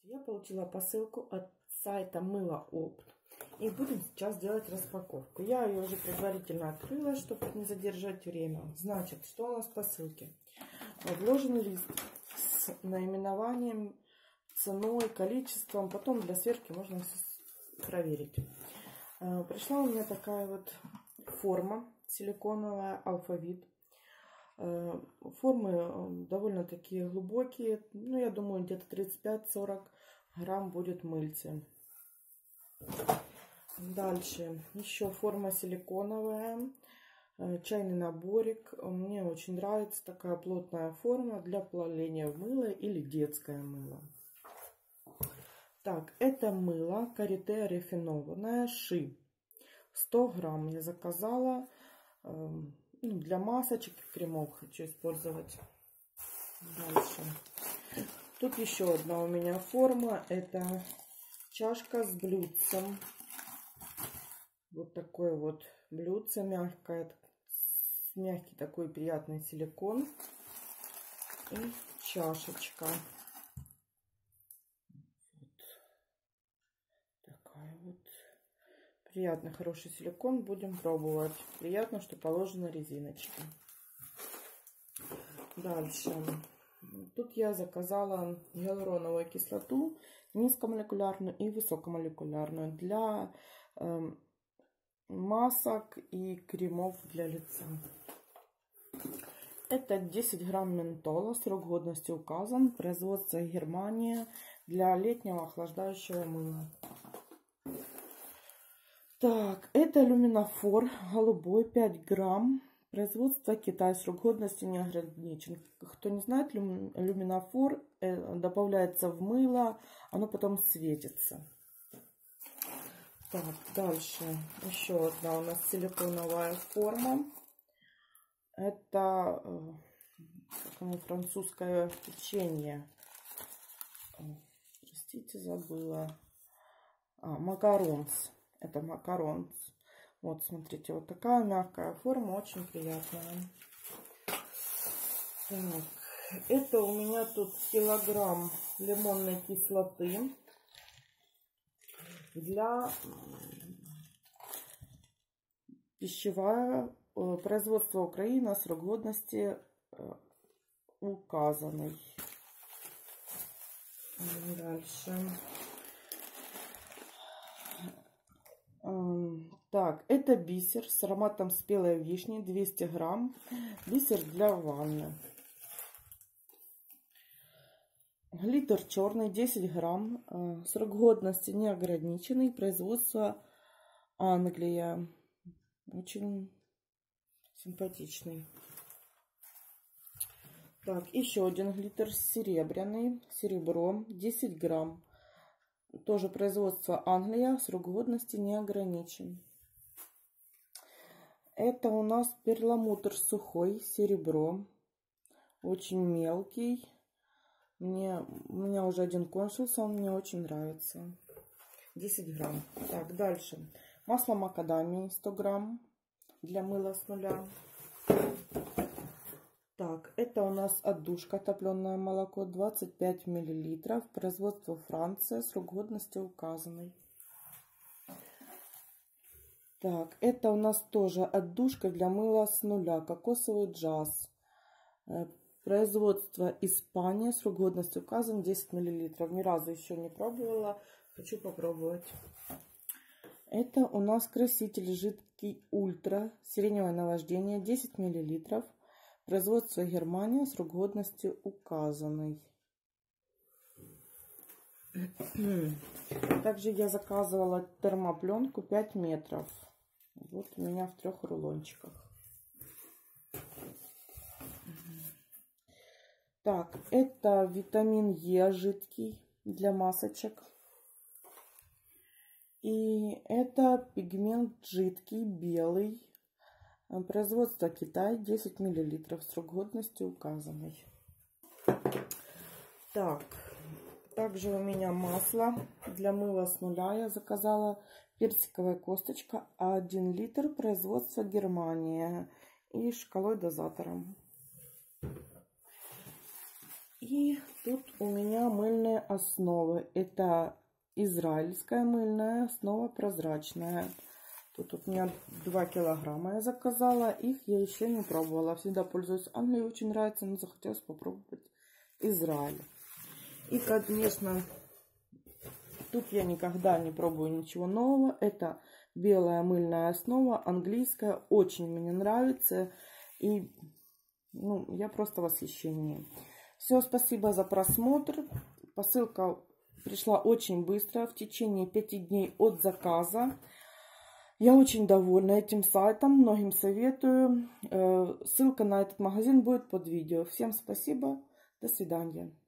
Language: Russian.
Я получила посылку от сайта Мыло Опт. И будем сейчас делать распаковку. Я ее уже предварительно открыла, чтобы не задержать время. Значит, что у нас в посылке? Вложен лист с наименованием, ценой, количеством. Потом для сверки можно проверить. Пришла у меня такая вот форма силиконовая, алфавит. Формы довольно такие глубокие. Ну, я думаю, где-то 35-40 грамм будет мыльцы. Дальше еще форма силиконовая, чайный наборик. Мне очень нравится такая плотная форма для плавления в мыло или детское мыло. Так, это мыло Карите рафинованное Ши. 100 грамм я заказала. Для масочек и кремов хочу использовать. Дальше. Тут еще одна у меня форма. Это чашка с блюдцем. Вот такое вот блюдце мягкое. Мягкий такой приятный силикон. И чашечка. Вот такая вот. Приятный, хороший силикон. Будем пробовать. Приятно, что положена резиночка. Дальше. Тут я заказала гиалуроновую кислоту, низкомолекулярную и высокомолекулярную для масок и кремов для лица. Это 10 грамм ментола. Срок годности указан. Производство Германия для летнего охлаждающего мыла. Так, это люминофор голубой 5 грамм. Производство Китай. Срок годности не ограничен. Кто не знает, люминофор добавляется в мыло, оно потом светится. Так, дальше еще одна у нас силиконовая форма. Это французское печенье. Простите, забыла. Макаронс. Это макаронс. Вот, смотрите, вот такая мягкая форма, очень приятная. Так, это у меня тут килограмм лимонной кислоты для пищевая, производство Украина, срок годности указанный. Дальше. Так, это бисер с ароматом спелой вишни, 200 грамм. Бисер для ванны. Глиттер черный, 10 грамм. Срок годности не ограниченный. Производство Англия. Очень симпатичный. Так, еще один глиттер серебряный. Серебро, 10 грамм. Тоже производство Англия. Срок годности не ограничен. Это у нас перламутр сухой, серебро. Очень мелкий. У меня уже один кончился, он мне очень нравится. 10 грамм. Так, дальше. Масло макадамии 100 грамм для мыла с нуля. Так, это у нас отдушка топленое молоко 25 миллилитров. Производство Франция. Срок годности указанный. Так, это у нас тоже отдушка для мыла с нуля. Кокосовый джаз. Производство Испания. Срок годности указан 10 миллилитров. Ни разу еще не пробовала. Хочу попробовать. Это у нас краситель жидкий ультра. Сиреневое наваждение 10 миллилитров. Производство Германия. Срок годности указанный. Также я заказывала термопленку 5 метров. Вот у меня в 3 рулончиках. Так, это витамин Е жидкий для масочек. И это пигмент жидкий белый. Производство Китай, 10 миллилитров. Срок годности указанный. Так, также у меня масло для мыла с нуля. Я заказала персиковая косточка 1 литр. Производство Германия. И шкалой дозатором. И тут у меня мыльные основы. Это израильская мыльная основа прозрачная. Тут у меня 2 килограмма я заказала. Их я еще не пробовала. Всегда пользуюсь Англией, очень нравится, но захотелось попробовать Израиль. И, конечно, тут я никогда не пробую ничего нового. Это белая мыльная основа, английская. Очень мне нравится. И я просто в восхищении. Все, спасибо за просмотр. Посылка пришла очень быстро, в течение 5 дней от заказа. Я очень довольна этим сайтом, многим советую. Ссылка на этот магазин будет под видео. Всем спасибо, до свидания.